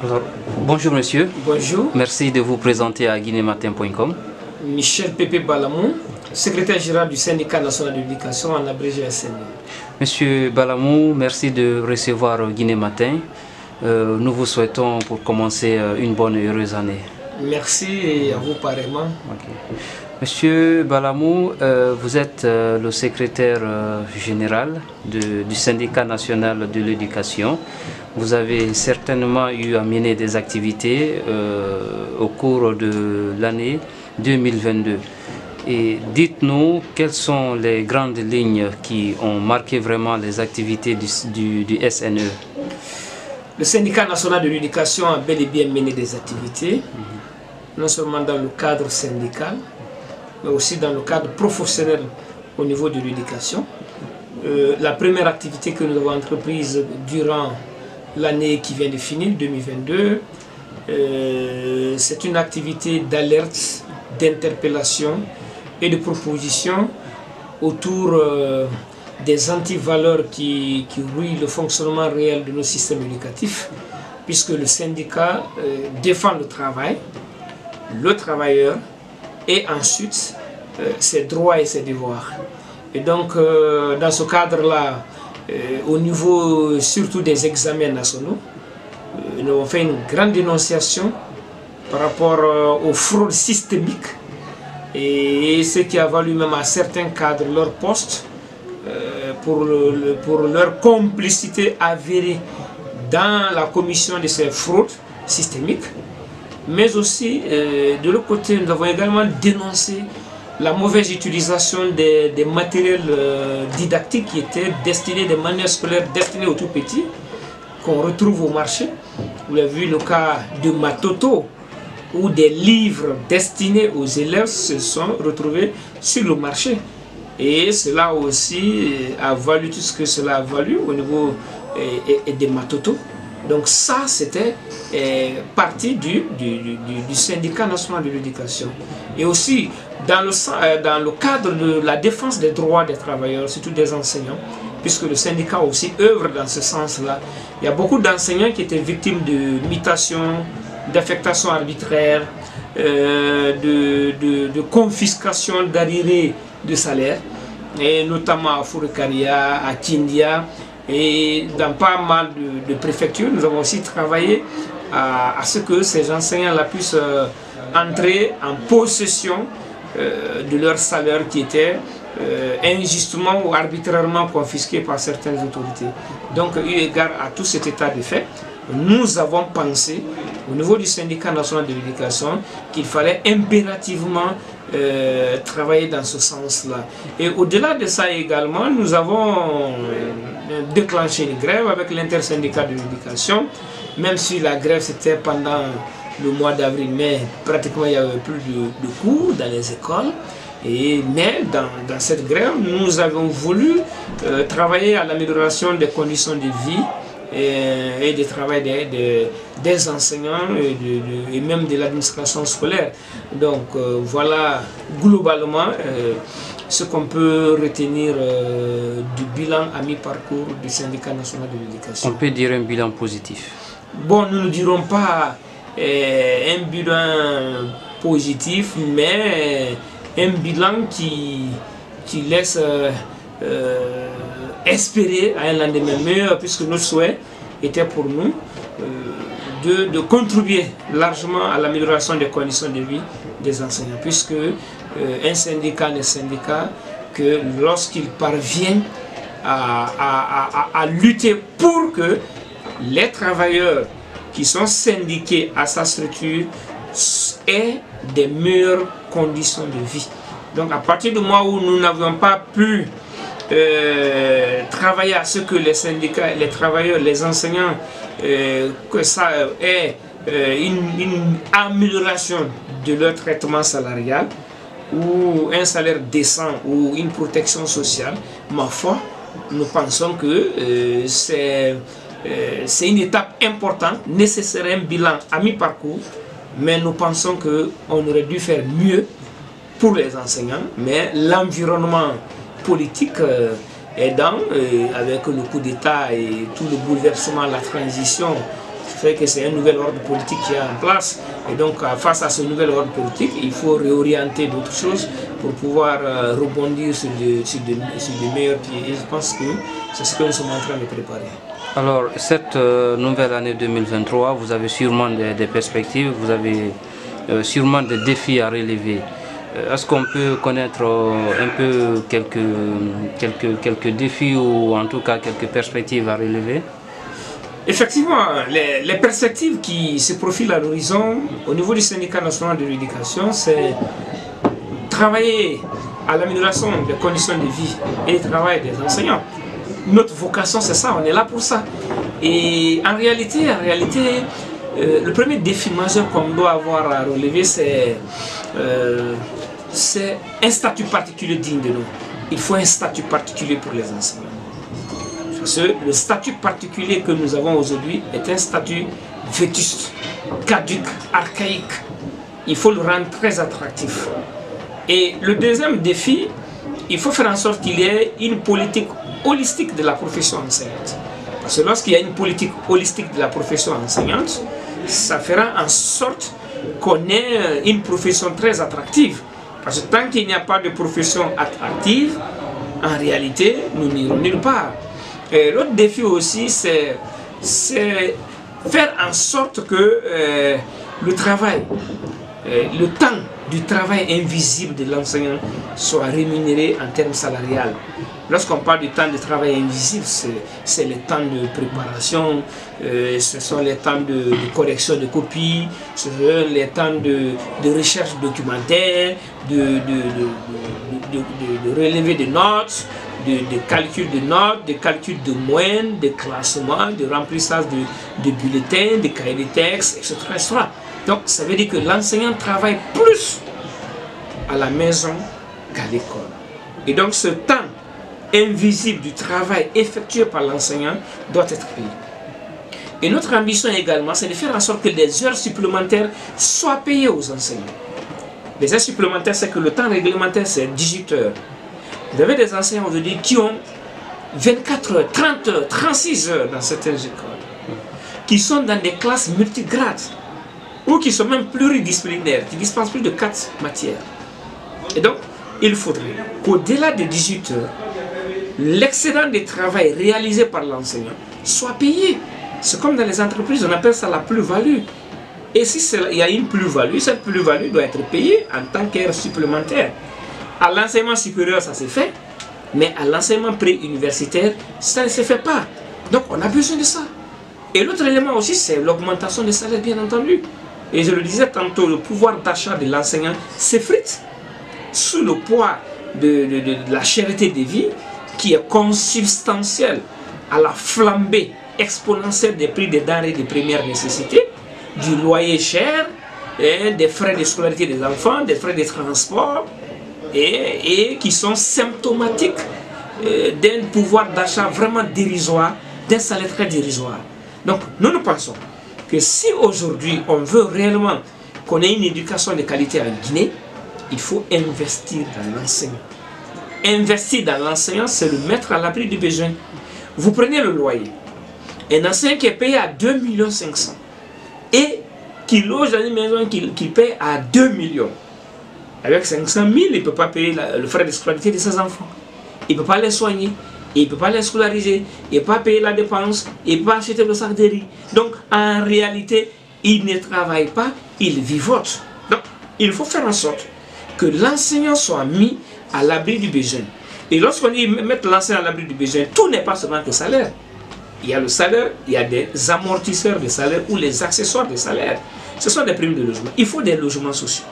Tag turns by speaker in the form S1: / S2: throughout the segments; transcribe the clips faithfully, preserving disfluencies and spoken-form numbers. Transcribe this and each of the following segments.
S1: Alors, bonjour monsieur.
S2: Bonjour.
S1: Merci de vous présenter à guinée matin point com.
S2: Michel Pépé Balamou, secrétaire général du syndicat national de l'éducation, en abrégé S N E.
S1: Monsieur Balamou, merci de recevoir Guinée Matin. Euh, nous vous souhaitons pour commencer une bonne et heureuse année.
S2: Merci et à vous pareillement.
S1: Okay. Monsieur Balamou, euh, vous êtes euh, le secrétaire euh, général de, du syndicat national de l'éducation. Vous avez certainement eu à mener des activités euh, au cours de l'année deux mille vingt-deux. Et dites-nous quelles sont les grandes lignes qui ont marqué vraiment les activités du, du, du S N E.
S2: Le syndicat national de l'éducation a bel et bien mené des activités, mm-hmm. non seulement dans le cadre syndical, mais aussi dans le cadre professionnel au niveau de l'éducation. Euh, la première activité que nous avons entreprise durant l'année qui vient de finir, deux mille vingt-deux, euh, c'est une activité d'alerte, d'interpellation et de proposition autour euh, des antivaleurs qui, qui ruinent le fonctionnement réel de nos systèmes éducatifs, puisque le syndicat euh, défend le travail, le travailleur et ensuite euh, ses droits et ses devoirs. Et donc euh, dans ce cadre-là, euh, au niveau surtout des examens nationaux, euh, nous avons fait une grande dénonciation par rapport euh, aux fraudes systémiques et ce qui a valu même à certains cadres leur poste euh, pour, le, pour leur complicité avérée dans la commission de ces fraudes systémiques. Mais aussi, euh, de l'autre côté, nous avons également dénoncé la mauvaise utilisation des, des matériels euh, didactiques qui étaient destinés, des manuels scolaires destinés aux tout petits, qu'on retrouve au marché. Vous avez vu le cas de Matoto, où des livres destinés aux élèves se sont retrouvés sur le marché. Et cela aussi a valu tout ce que cela a valu au niveau et, et des Matoto. Donc ça, c'était eh, partie du, du, du, du syndicat national de l'éducation. Et aussi, dans le, dans le cadre de la défense des droits des travailleurs, surtout des enseignants, puisque le syndicat aussi œuvre dans ce sens-là. Il y a beaucoup d'enseignants qui étaient victimes de mutations, d'affectation arbitraire, euh, de, de, de confiscation d'arriérés de salaire, et notamment à Fourekaria, à Kindia, et dans pas mal de, de préfectures. Nous avons aussi travaillé à, à ce que ces enseignants-là puissent euh, entrer en possession euh, de leur salaire qui était euh, injustement ou arbitrairement confisqué par certaines autorités. Donc, eu égard à tout cet état de fait, nous avons pensé, au niveau du syndicat national de l'éducation, qu'il fallait impérativement euh, travailler dans ce sens-là. Et au-delà de ça également, nous avons euh, déclenché une grève avec l'intersyndicat de l'éducation, même si la grève c'était pendant le mois d'avril, mais pratiquement il n'y avait plus de, de cours dans les écoles. Et, mais dans, dans cette grève, nous avons voulu euh, travailler à l'amélioration des conditions de vie et, et du travail des, des, des enseignants et, de, de, et même de l'administration scolaire. Donc euh, voilà globalement euh, ce qu'on peut retenir euh, du bilan à mi-parcours du syndicat national de l'éducation.
S1: On peut dire un bilan positif.
S2: Bon, nous ne dirons pas euh, un bilan positif, mais un bilan qui, qui laisse euh, euh, espérer à un lendemain meilleur, puisque notre souhait était pour nous euh, de, de contribuer largement à l'amélioration des conditions de vie des enseignants, puisque euh, un syndicat n'est syndicat que lorsqu'il parvient à, à, à, à lutter pour que les travailleurs qui sont syndiqués à sa structure aient des meilleures conditions de vie. Donc à partir du moment où nous n'avions pas pu euh, travailler à ce que les syndicats, les travailleurs, les enseignants, euh, que ça ait euh, une, une amélioration de leur traitement salarial, ou un salaire décent, ou une protection sociale, ma foi, nous pensons que euh, c'est euh, c'est une étape importante, nécessaire, un bilan à mi-parcours, mais nous pensons qu'on aurait dû faire mieux pour les enseignants, mais l'environnement politique euh, aidant, euh, avec le coup d'État et tout le bouleversement, la transition fait que c'est un nouvel ordre politique qui est en place. Et donc, face à ce nouvel ordre politique, il faut réorienter d'autres choses pour pouvoir euh, rebondir sur des, sur, des, sur des meilleurs pieds. Et je pense que c'est ce que nous sommes en train de préparer.
S1: Alors, cette euh, nouvelle année deux mille vingt-trois, vous avez sûrement des, des perspectives, vous avez euh, sûrement des défis à relever. Euh, Est-ce qu'on peut connaître euh, un peu quelques, quelques, quelques défis ou en tout cas quelques perspectives à relever?
S2: Effectivement, les, les perspectives qui se profilent à l'horizon au niveau du syndicat national de l'éducation, c'est travailler à l'amélioration des conditions de vie et du travail des enseignants. Notre vocation, c'est ça, on est là pour ça. Et en réalité, en réalité euh, le premier défi majeur qu'on doit avoir à relever, c'est euh, un statut particulier digne de nous. Il faut un statut particulier pour les enseignants. Parce que le statut particulier que nous avons aujourd'hui est un statut vétuste, caduque, archaïque. Il faut le rendre très attractif. Et le deuxième défi, il faut faire en sorte qu'il y ait une politique holistique de la profession enseignante. Parce que lorsqu'il y a une politique holistique de la profession enseignante, ça fera en sorte qu'on ait une profession très attractive. Parce que tant qu'il n'y a pas de profession attractive, en réalité, nous n'irons nulle part. L'autre défi aussi, c'est faire en sorte que euh, le travail, euh, le temps du travail invisible de l'enseignant soit rémunéré en termes salariales. Lorsqu'on parle du temps de travail invisible, c'est le temps de préparation, euh, ce sont les temps de, de correction de copies, ce sont les temps de, de recherche documentaire, de, de, de, de, de, de relevé de notes, de, de calcul de notes, de calcul de moyenne, de classement, de remplissage de, de bulletins, de cahiers de texte, et cetera, et cetera. Donc ça veut dire que l'enseignant travaille plus à la maison qu'à l'école. Et donc ce temps invisible du travail effectué par l'enseignant doit être payé. Et notre ambition également, c'est de faire en sorte que les heures supplémentaires soient payées aux enseignants. Les heures supplémentaires, c'est que le temps réglementaire, c'est dix-huit heures. Vous avez des enseignants aujourd'hui qui ont vingt-quatre heures, trente heures, trente-six heures dans certaines écoles, qui sont dans des classes multigrades, ou qui sont même pluridisciplinaires, qui dispensent plus de quatre matières. Et donc, il faudrait qu'au-delà de dix-huit heures, l'excédent de travail réalisé par l'enseignant soit payé. C'est comme dans les entreprises, on appelle ça la plus-value. Et si il y a une plus-value, cette plus-value doit être payée en tant qu'heure supplémentaire. À l'enseignement supérieur, ça se fait, mais à l'enseignement pré-universitaire, ça ne se fait pas. Donc, on a besoin de ça. Et l'autre élément aussi, c'est l'augmentation des salaires, bien entendu. Et je le disais tantôt, le pouvoir d'achat de l'enseignant s'effrite sous le poids de, de, de, de la cherté de vie qui est consubstantielle à la flambée exponentielle des prix des denrées de première nécessité, du loyer cher, et des frais de scolarité des enfants, des frais de transport, et, et qui sont symptomatiques euh, d'un pouvoir d'achat vraiment dérisoire, d'un salaire très dérisoire. Donc nous nous pensons que si aujourd'hui on veut réellement qu'on ait une éducation de qualité en Guinée, il faut investir dans l'enseignement. Investir dans l'enseignant, c'est le mettre à l'abri du besoin. Vous prenez le loyer. Un enseignant qui est payé à deux millions cinq cents et qui loge dans une maison qu'il qui paye à deux millions. Avec cinq cent mille, il ne peut pas payer la, le frais de scolarité de ses enfants. Il ne peut pas les soigner. Il ne peut pas les scolariser. Il ne peut pas payer la dépense. Il ne peut pas acheter le sac de riz. Donc, en réalité, il ne travaille pas, il vivote. Donc, il faut faire en sorte que l'enseignant soit mis à l'abri du besoin. Et lorsqu'on dit mettre l'enseignant à l'abri du besoin, tout n'est pas seulement le salaire. Il y a le salaire, il y a des amortisseurs de salaire ou les accessoires de salaire. Ce sont des primes de logement. Il faut des logements sociaux.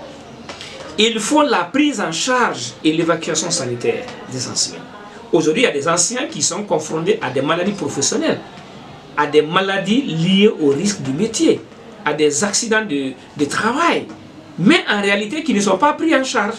S2: Il faut la prise en charge et l'évacuation sanitaire des enseignants. Aujourd'hui, il y a des enseignants qui sont confrontés à des maladies professionnelles, à des maladies liées au risque du métier, à des accidents de, de travail, mais en réalité qui ne sont pas pris en charge,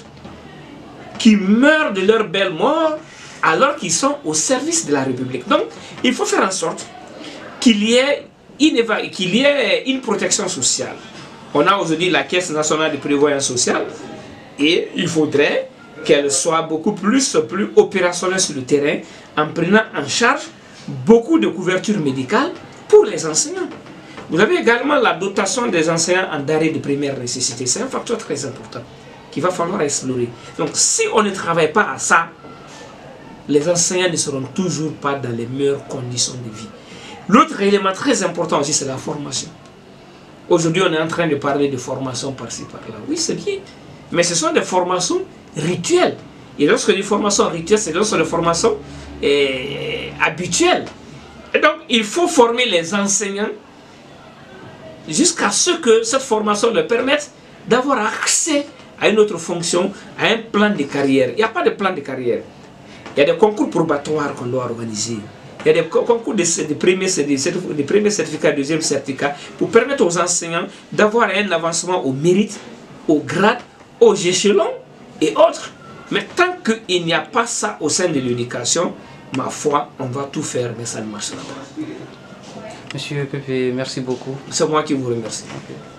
S2: qui meurent de leur belle mort alors qu'ils sont au service de la République. Donc, il faut faire en sorte qu'il y ait une, qu'il y ait une protection sociale. On a aujourd'hui la Caisse nationale de prévoyance sociale et il faudrait qu'elle soit beaucoup plus, plus opérationnelle sur le terrain en prenant en charge beaucoup de couverture médicale pour les enseignants. Vous avez également la dotation des enseignants en denrées de première nécessité. C'est un facteur très important qu'il va falloir explorer. Donc si on ne travaille pas à ça, les enseignants ne seront toujours pas dans les meilleures conditions de vie. L'autre élément très important aussi, c'est la formation. Aujourd'hui, on est en train de parler de formation par-ci, par-là. Oui, c'est bien. Mais ce sont des formations rituelles. Et lorsque les formations rituelles, c'est lorsque les formations eh, habituelles. Et donc, il faut former les enseignants jusqu'à ce que cette formation leur permette d'avoir accès à une autre fonction, à un plan de carrière. Il n'y a pas de plan de carrière. Il y a des concours probatoires qu'on doit organiser. Il y a des concours de, de, premiers, de, de premiers certificats, deuxième certificat, pour permettre aux enseignants d'avoir un avancement au mérite, au grade, aux échelons et autres. Mais tant qu'il n'y a pas ça au sein de l'éducation, ma foi, on va tout faire, mais ça ne marchera pas.
S1: Monsieur Pépé, merci beaucoup.
S2: C'est moi qui vous remercie. Okay.